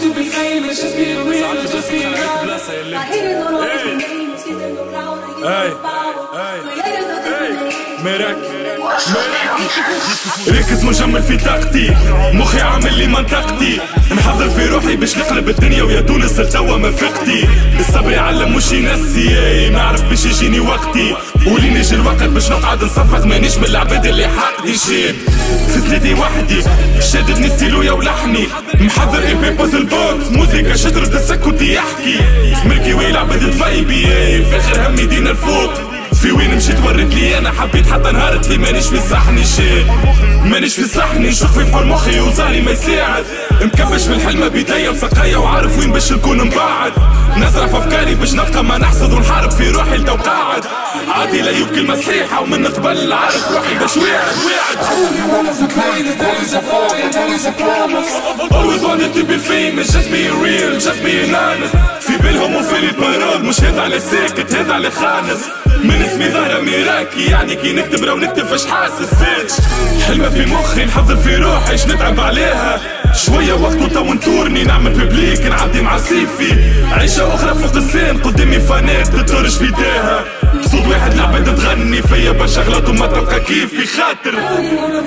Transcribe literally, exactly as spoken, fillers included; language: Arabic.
to be famous, just be real, just be honest. I hated all of the names, see them around, I get the power. مراك ركز مجمل في طاقتي، مخي عامل لي منطقتي، نحضر في روحي باش نقلب الدنيا ويا تونس لتوا ما فقتي. الصبر يعلم مش ينسي، ما عرف باش يجيني وقتي، ولين يجي الوقت باش نقعد نصفق مانيش من العباد اللي حاقدي شيت. في سنتي وحدي شاددني ستيلويا ولحني، محضر اي بي بوزل بوكس، موسيقى شجرة السكوت يحكي، ملكي ويلعب بدت فايبي، في اخر همي دينا الفوق. في وين مشيت وريت لي انا حبيت حتى نهارت لي مانيش في صحني شي، مانيش في صحني نشوف في بحر مخي وزاري ما يساعد، مكبش في الحلمة بداية مسقية وعارف وين باش نكون مبعد، نزرع في افكاري باش نبقى ما نحصد ونحارب في روحي لتو قاعد، عادي لا يمكن كلمة صحيحة ومن قبل عارف روحي باش واعد واعد. Always wanted to be famous, just being real, just being honest. في بالهم وفي البارول مش هذا على ساكت هذا على خانس، من اسمي ظاهرة ميراكي يعني كي نكتب راه ونكتب فاش حاسس فيتش، حلمة في مخي نحضر في روحي اش نتعب عليها، شوية وقت وتو نتورني نعمل ببليك نعدي مع سيفي، عيشة أخرى فوق السين قدامي فانات تطرش في ايديها، صوت واحد العباد تغني فيا باش اغلط وما تبقى كيفي خاطر